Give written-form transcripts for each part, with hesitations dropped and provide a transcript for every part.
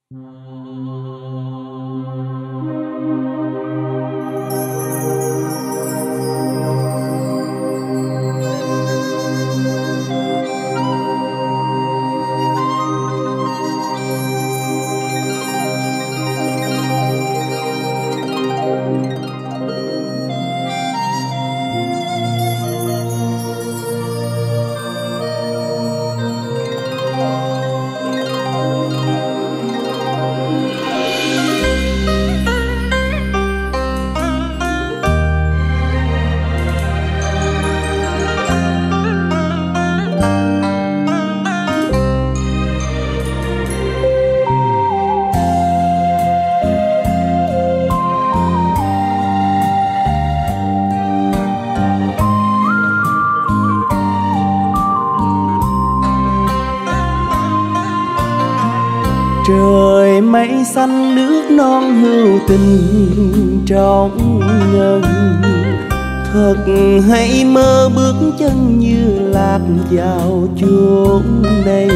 Trời mây xanh nước non hữu tình trong ngân, thật hay mơ bước chân như lạc vào chốn đây.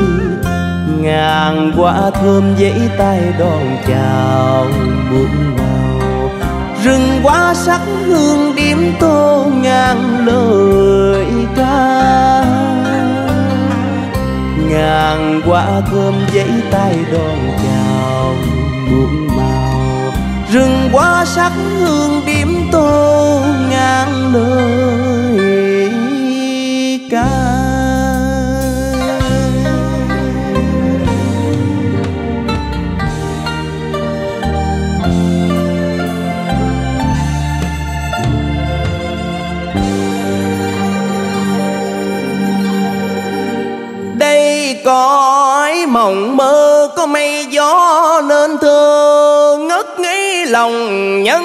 Ngàn quả thơm giấy tay đón chào muôn màu, rừng hoa sắc hương điếm tô ngàn lời ca. Ngàn quả thơm giấy tay đón chào muôn màu, rừng hoa sắc hương điếm tô ngàn lời ca. Cõi mộng mơ có mây gió nên thơ ngất ngây lòng nhân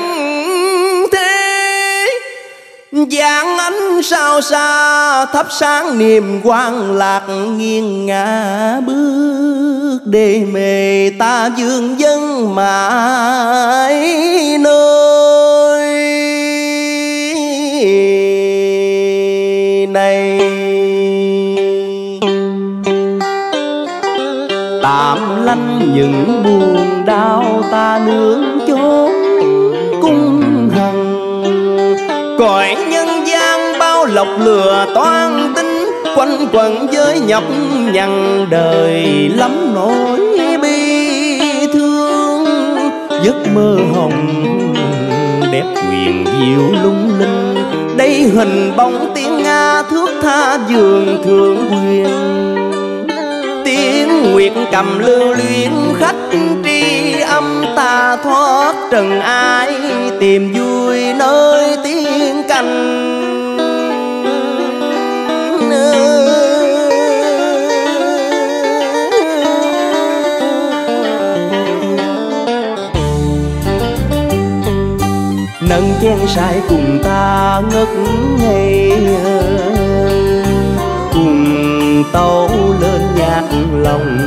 thế. Giáng ánh sao xa thắp sáng niềm quang lạc, nghiêng ngả bước để mê ta dương dân mãi nơi này. Tạm lanh những buồn đau ta nương chốn cung hằng. Cõi nhân gian bao lộc lừa toan tính, quanh quẩn với nhọc nhằn đời lắm nỗi bi thương. Giấc mơ hồng đẹp quyền diệu lung linh, đây hình bóng tiếng Nga thước tha vườn thượng quyền. Tiếng nguyệt cầm lưu luyến khách tri âm, ta thoát trần ai tìm vui nơi tiếng canh. Nâng chén say cùng ta ngất ngây, cùng tấu lên nhạc lòng.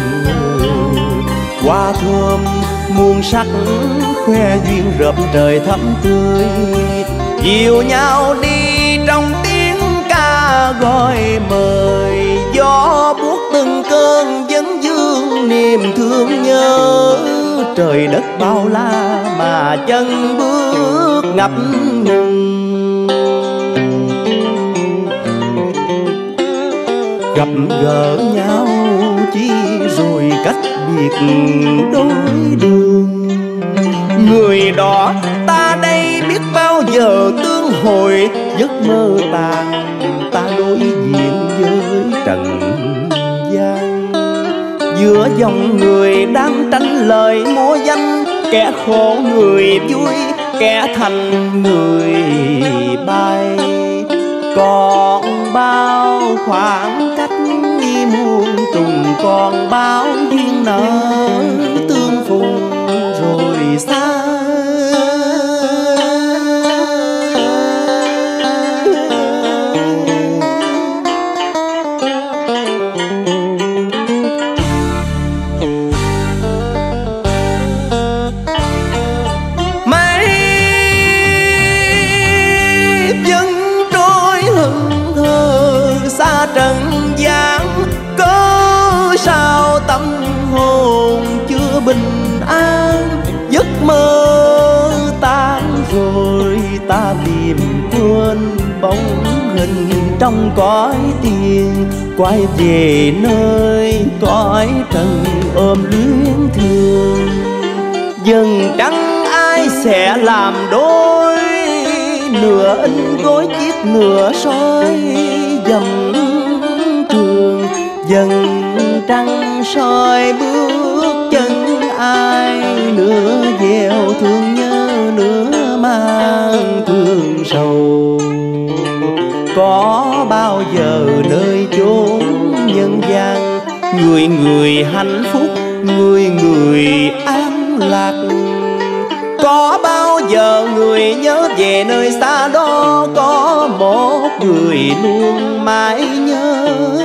Hoa thơm muôn sắc khoe duyên rợp trời thắm tươi, dìu nhau đi trong tiếng ca gọi mời. Gió buốt từng cơn vấn vương niềm thương nhớ, trời đất bao la mà chân bước ngập ngừng. Gặp gỡ nhau chi rồi cách biệt đôi đường. Người đó ta đây biết bao giờ tương hồi, giấc mơ tàn ta đối diện với trần gian. Giữa dòng người đang tranh lời múa danh, kẻ khổ người vui, kẻ thành người bay. Còn bao khoảng cách đi muôn trùng, còn bao duyên nợ tương phùng rồi xa. Mấy dân trôi hững hờ xa trần gian, có sao tâm hồn an. Giấc mơ tan rồi ta tìm quên bóng hình trong cõi tiền, quay về nơi cõi trần ôm luyến thương. Dần trăng ai sẽ làm đôi, nửa in gối chiếc nửa soi dầm trường. Dần trăng soi bước chân ai, nửa gieo thương nhớ nửa mang thương sầu. Có bao giờ nơi chốn nhân gian, người người hạnh phúc, người người an lạc. Có bao giờ người nhớ về nơi xa đó, có một người luôn mãi nhớ